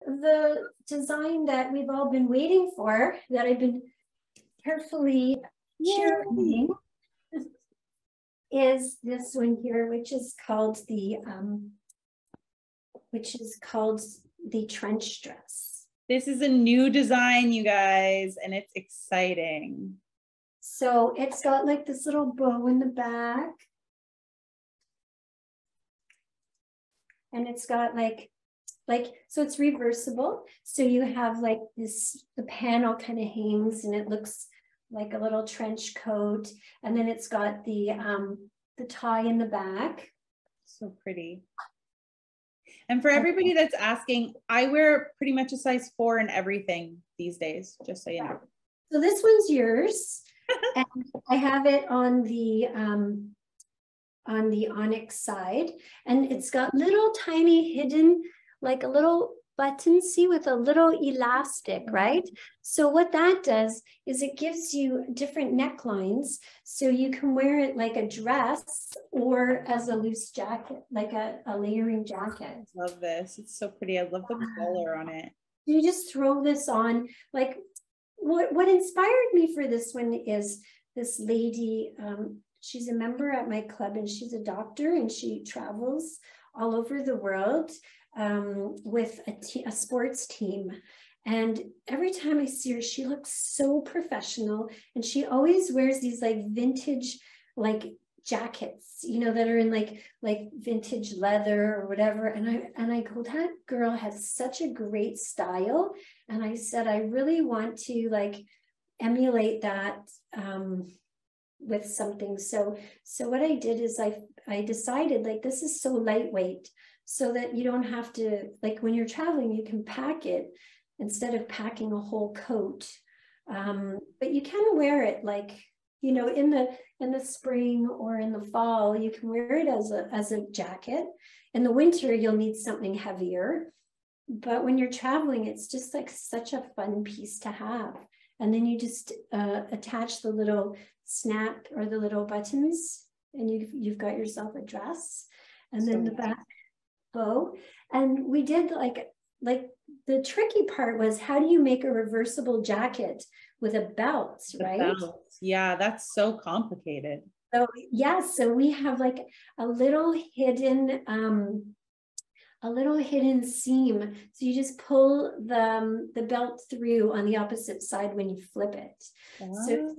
the design that we've all been waiting for, that I've been carefully curating, is this one here, which is called the trench dress. This is a new design, you guys, and it's exciting. So it's got like this little bow in the back. And it's got so it's reversible. So you have like this, the panel kind of hangs and it looks like a little trench coat. And then it's got the tie in the back. So pretty. And for everybody that's asking, I wear pretty much a size 4 in everything these days, just so you know. So this one's yours. And I have it on the Onyx side, and it's got little tiny hidden, like a little button, see, with a little elastic, right? So what that does is it gives you different necklines, so you can wear it like a dress or as a loose jacket, like a layering jacket. Love this. It's so pretty. I love the color on it. You just throw this on. Like what inspired me for this one is this lady, she's a member at my club, and she's a doctor, and she travels all over the world with a sports team. And every time I see her, she looks so professional, and she always wears these like vintage, like jackets, you know, that are in like vintage leather or whatever. And I go, that girl has such a great style. And I said, I really want to like emulate that with something. So what I did is I decided, like, this is so lightweight, so that you don't have to, like, when you're traveling, you can pack it instead of packing a whole coat. But you can wear it, like, you know, in the spring or in the fall, you can wear it as a jacket. In the winter, you'll need something heavier. But when you're traveling, it's just like such a fun piece to have. And then you just attach the little snap or the little buttons, and you've got yourself a dress. And then the back bow. And we did like the tricky part was, how do you make a reversible jacket with a belt, right? Belt. Yeah, that's so complicated. So yeah, so we have like a little hidden seam. So you just pull the belt through on the opposite side when you flip it. So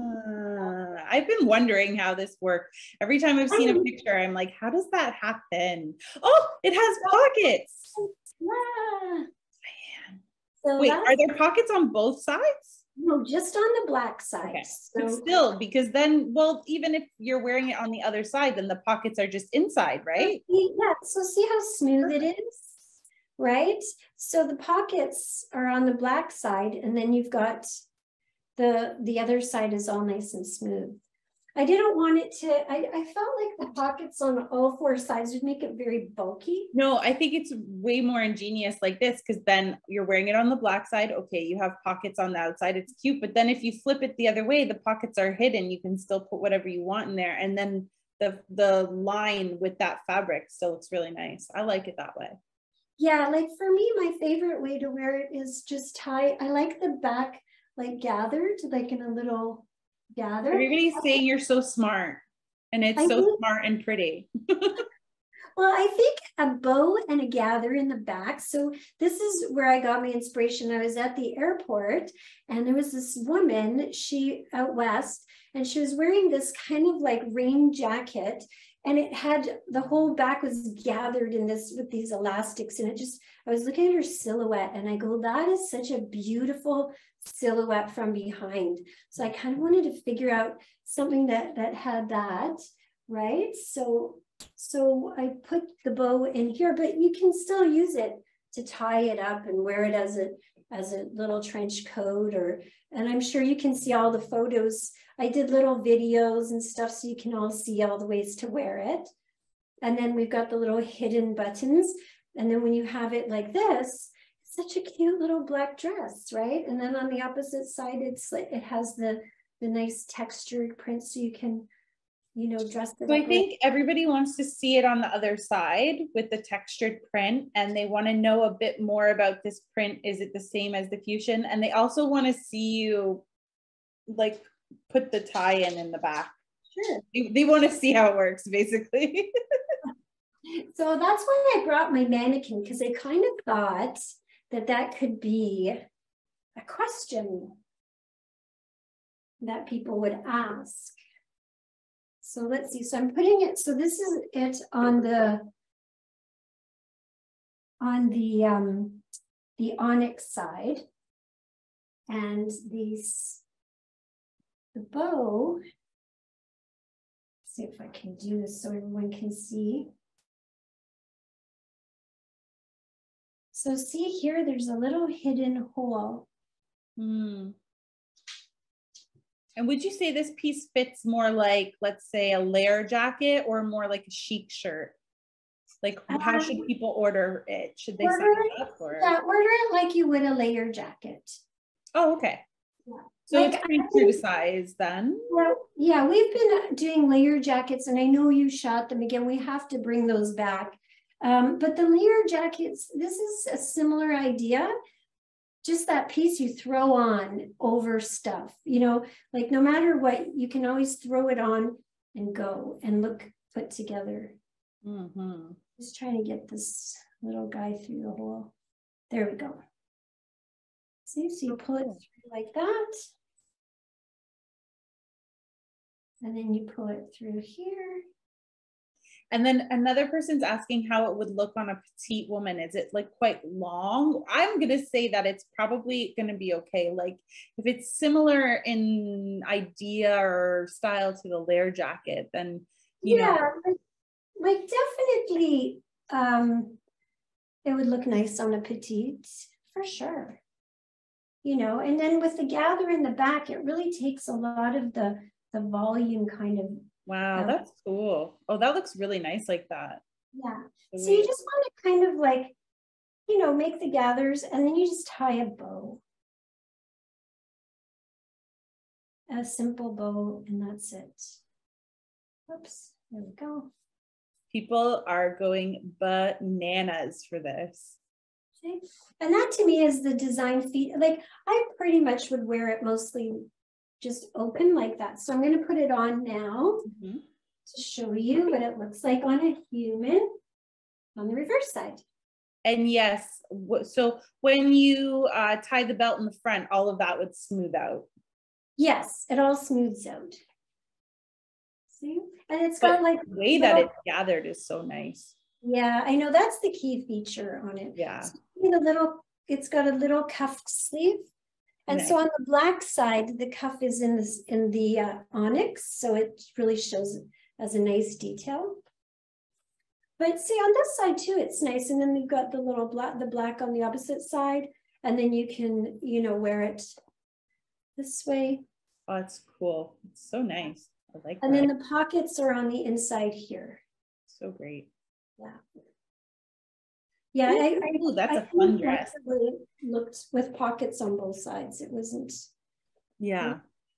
I've been wondering how this works. Every time I've seen a picture, I'm like, how does that happen? Oh, it has pockets. Yeah. Man. So wait, are there pockets on both sides? No, just on the black side. Okay. So, but still, because then, well, even if you're wearing it on the other side, then the pockets are just inside, right? Yeah, so see how smooth it is, right? So the pockets are on the black side, and then you've got the other side is all nice and smooth. I didn't want it to, I felt like the pockets on all 4 sides would make it very bulky. No, I think it's way more ingenious like this, because then you're wearing it on the black side. Okay, you have pockets on the outside. It's cute. But then if you flip it the other way, the pockets are hidden. You can still put whatever you want in there. And then the line with that fabric still looks really nice. I like it that way. Yeah, like for me, my favorite way to wear it is just tie. I like the back like gathered, like in a little gather. Everybody's saying you're so smart, and it's so smart and pretty. Well, I think a bow and a gather in the back. So this is where I got my inspiration. I was at the airport, and there was this woman, she out west, and she was wearing this kind of like rain jacket, and it had, the whole back was gathered in this with these elastics, and it just, I was looking at her silhouette, and I go, that is such a beautiful silhouette from behind. So I kind of wanted to figure out something that had that, right? So I put the bow in here, but you can still use it to tie it up and wear it as a little trench coat, and I'm sure you can see all the photos. I did little videos and stuff, so you can all see all the ways to wear it. And then we've got the little hidden buttons. And then when you have it like this, it's such a cute little black dress, right? And then on the opposite side, it's like, it has the nice textured print, so you can you know, dress it So I up think everybody wants to see it on the other side with the textured print, and they want to know a bit more about this print. Is it the same as the fusion? And they also want to see you like put the tie in the back. Sure. They want to see how it works, basically. So that's why I brought my mannequin, because I kind of thought that that could be a question that people would ask. So let's see. So I'm putting it, so this is it on the Onyx side. And the bow, let's see if I can do this so everyone can see. So see here, there's a little hidden hole. And would you say this piece fits more like, let's say, a layer jacket or more like a chic shirt? Like, how should people order it? Should they sign up for it? Yeah, order it like you would a layer jacket. Oh, okay. Yeah. So like, it's pretty true to size then. Well, yeah, we've been doing layer jackets, and I know you shot them again. We have to bring those back. But the layer jackets, this is a similar idea. Just that piece you throw on over stuff, you know, like no matter what, you can always throw it on and go and look put together. Just trying to get this little guy through the hole. There we go. See, so you pull it through like that. And then you pull it through here. And then another person's asking how it would look on a petite woman. Is it like quite long? I'm going to say that it's probably going to be okay. Like if it's similar in idea or style to the layer jacket, then, you know. Like definitely it would look nice on a petite for sure. You know, and then with the gather in the back, it really takes a lot of the volume kind of. Wow, that's cool. Oh, that looks really nice like that. Yeah. So you just want to kind of like, you know, make the gathers, and then you just tie a bow. A simple bow, and that's it. Oops, there we go. People are going bananas for this. Okay. And that to me is the design feat. Like I pretty much would wear it mostly just open like that. So I'm going to put it on now to show you what it looks like on a human on the reverse side. And yes, so when you tie the belt in the front, all of that would smooth out. Yes, it all smooths out. See? And it's got like the way that it's gathered is so nice. Yeah, I know that's the key feature on it. Yeah. So it's got a little cuffed sleeve. And so on the black side, the cuff is in the Onyx, so it really shows it as a nice detail. But see on this side too, it's nice. And then you've got the little black on the opposite side, and then you can, you know, wear it this way. Oh, it's cool. It's so nice. I like that. And then the pockets are on the inside here. So great. Yeah. Yeah, ooh, that's a fun dress. It looked with pockets on both sides. It wasn't. Yeah.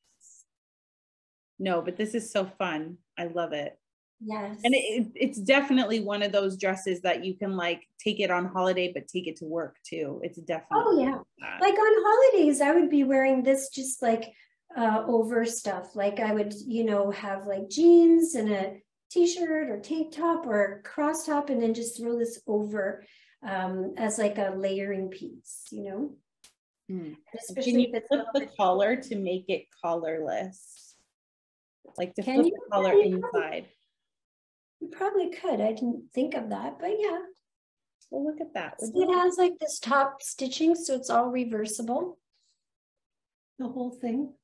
No, but this is so fun. I love it. Yes. And it's definitely one of those dresses that you can like take it on holiday, but take it to work too. It's definitely. Oh yeah. Like on holidays, I would be wearing this just like over stuff. Like I would, you know, have like jeans and a t-shirt or tank top or cross top, and then just throw this over as like a layering piece, you know. Especially can you flip the collar to make it collarless? Like to flip the collar inside. You probably could. I didn't think of that, but yeah. Well, look at that. So it has like this top stitching, so it's all reversible. The whole thing.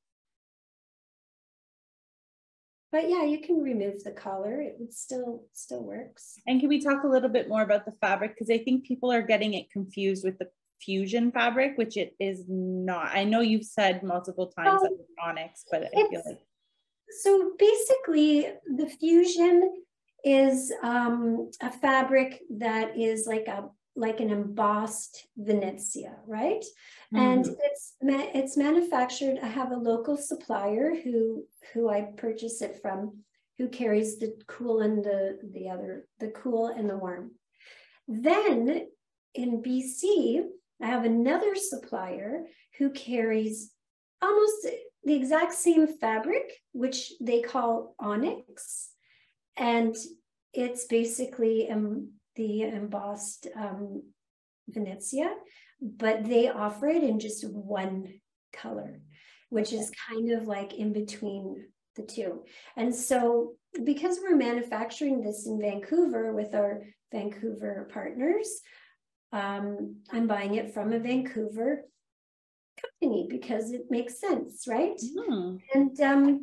But yeah, you can remove the collar. It would still works. And can we talk a little bit more about the fabric? Because I think people are getting it confused with the fusion fabric, which it is not. I know you've said multiple times that it's Onyx, but I feel like. So basically the fusion is a fabric that is like an embossed Venezia, right? And it's manufactured. I have a local supplier who I purchase it from, who carries the cool and the cool and the warm. Then in BC, I have another supplier who carries almost the exact same fabric, which they call Onyx. And it's basically the embossed Venezia, but they offer it in just one color, which is kind of like in between the two. And so because we're manufacturing this in Vancouver with our Vancouver partners, I'm buying it from a Vancouver company because it makes sense, right? And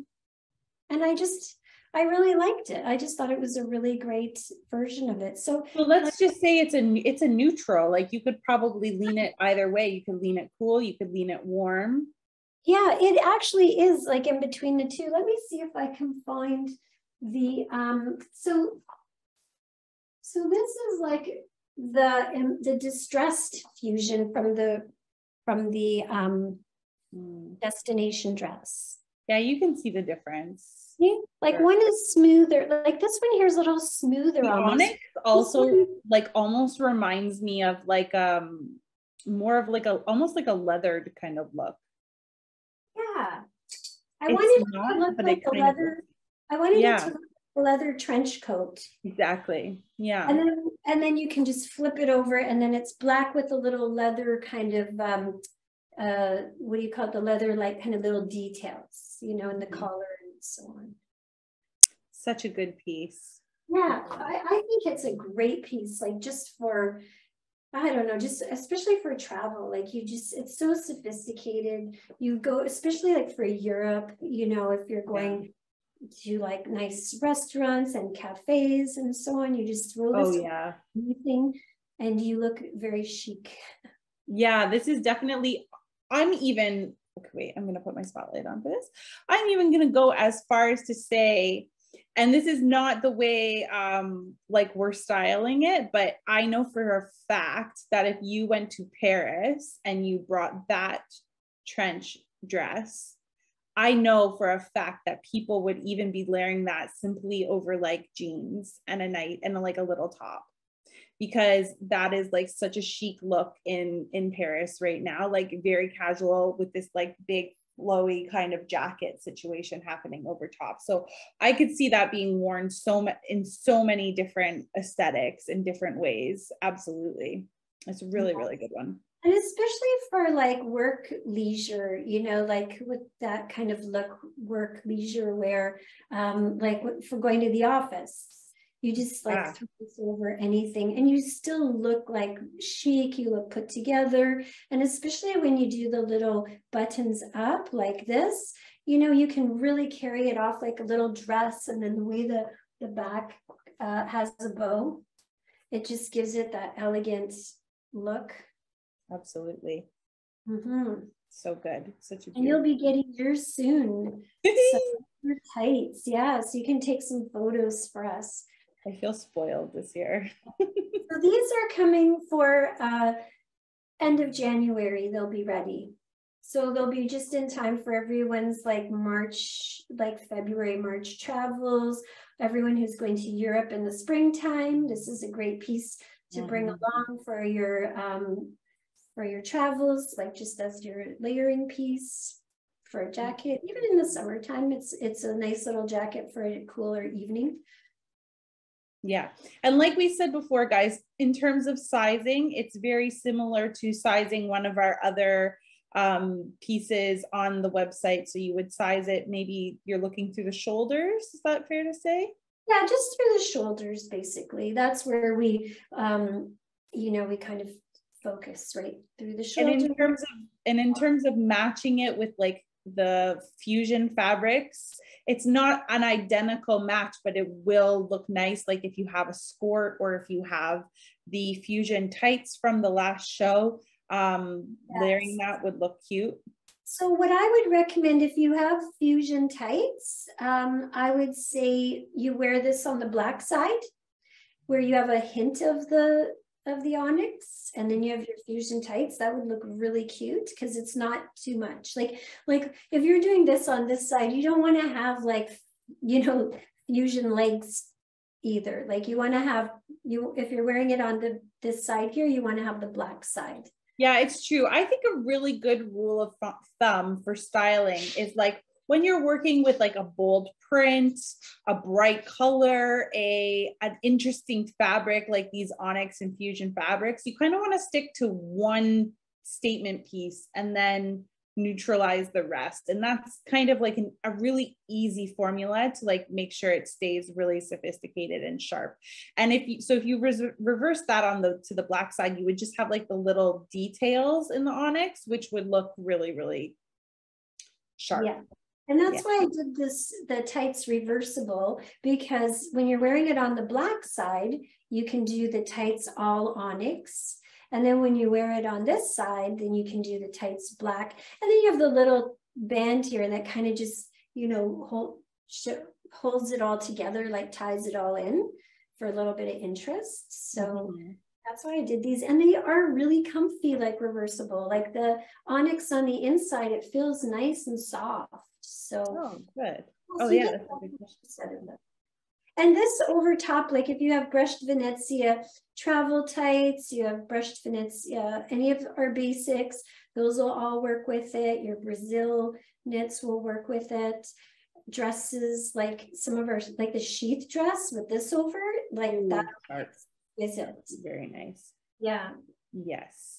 I really liked it. I just thought it was a really great version of it. So let's just say it's a neutral. Like you could probably lean it either way. You could lean it cool, you could lean it warm. Yeah, it actually is like in between the two. Let me see if I can find the so this is like the distressed fusion from the destination dress. Yeah, you can see the difference. See? Like one is smoother, like this one here is a little smoother. The Onyx also like almost reminds me of like more of like almost like a leathered kind of look. Yeah, I wanted it to look like a leather. I wanted it to look like a leather trench coat. Exactly. Yeah. And then you can just flip it over, and then it's black with a little leather kind of what do you call it? The leather, like kind of little details, you know, in the collar and so on. Such a good piece. Yeah, I think it's a great piece, like just for, I don't know, just especially for travel, like it's so sophisticated. You go, especially like for Europe, you know, if you're going to like nice restaurants and cafes and so on, you just throw this thing and you look very chic. Yeah, this is definitely, I'm going to put my spotlight on for this. I'm even going to go as far as to say, and this is not the way like we're styling it, but I know for a fact that if you went to Paris and you brought that trench dress, I know for a fact that people would even be layering that simply over like jeans and like a little top, because that is like such a chic look in Paris right now, like very casual with this like big flowy kind of jacket situation happening over top. So I could see that being worn in so many different aesthetics in different ways. Absolutely. It's a really, really good one. And especially for like work leisure, you know, like with that kind of look, work leisure wear, like for going to the office, you just like throw this over anything and you still look like chic, you look put together. And especially when you do the little buttons up like this, you know, you can really carry it off like a little dress. And then the way the back has a bow, it just gives it that elegant look. Absolutely. So good. Such a and you'll be getting yours soon. So your tights, yeah, so you can take some photos for us. I feel spoiled this year. So these are coming for end of January, they'll be ready. So they'll be just in time for everyone's like March, like February, March travels, everyone who's going to Europe in the springtime. This is a great piece to bring along for your travels, like just as your layering piece for a jacket. Even in the summertime, it's a nice little jacket for a cooler evening. Yeah. And like we said before, guys, in terms of sizing, it's very similar to sizing one of our other pieces on the website. So you would size it, maybe you're looking through the shoulders. Is that fair to say? Yeah, just through the shoulders, basically. That's where we, you know, we kind of focus right through the shoulder. And in terms of matching it with like the fusion fabrics, it's not an identical match, but it will look nice. Like if you have a skirt or if you have the fusion tights from the last show, layering that would look cute. So what I would recommend if you have fusion tights, I would say you wear this on the black side where you have a hint of the Onyx, and then you have your fusion tights. That would look really cute because it's not too much. Like if you're doing this on this side, you don't want to have like, you know, fusion legs either. Like you want to have, if you're wearing it on this side here, you want to have the black side. Yeah, it's true. I think a really good rule of thumb for styling is like when you're working with like a bold print, a bright color, an interesting fabric like these Onyx and fusion fabrics, you kind of want to stick to one statement piece and then neutralize the rest. And that's kind of like a really easy formula to like make sure it stays really sophisticated and sharp. And if you reverse that on to the black side, you would just have like the little details in the Onyx, which would look really, really sharp. Yeah. And that's why I did the tights reversible, because when you're wearing it on the black side, you can do the tights all Onyx. And then when you wear it on this side, then you can do the tights black. And then you have the little band here that kind of just, you know, holds it all together, like ties it all in for a little bit of interest. So that's why I did these. And they are really comfy, like reversible. Like the Onyx on the inside, it feels nice and soft. So good. So yeah, that's a good question. And this over top, like if you have brushed Venezia travel tights, you have brushed Venezia, any of our basics, those will all work with it. Your Brazil knits will work with it. Dresses, like some of our, like the sheath dress with this over, like that is it. Very nice. Yeah. Yes.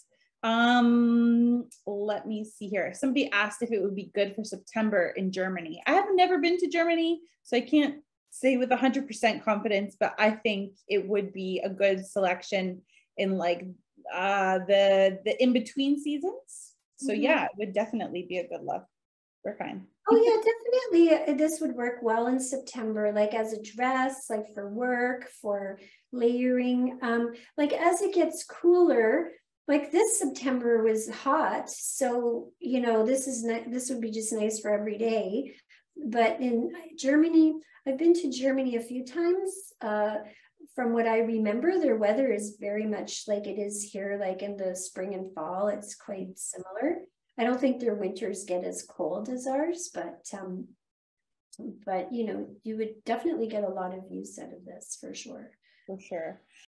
Let me see here. Somebody asked if it would be good for September in Germany. I have never been to Germany, so I can't say with 100% confidence, but I think it would be a good selection in like the in-between seasons. So yeah, it would definitely be a good look. We're fine. Oh yeah, definitely. This would work well in September, like as a dress, like for work, for layering. Like as it gets cooler, like this September was hot, so you know this would be just nice for every day. But in Germany, I've been to Germany a few times. From what I remember, their weather is very much like it is here, like in the spring and fall. It's quite similar. I don't think their winters get as cold as ours, but you know, you would definitely get a lot of use out of this for sure. For sure.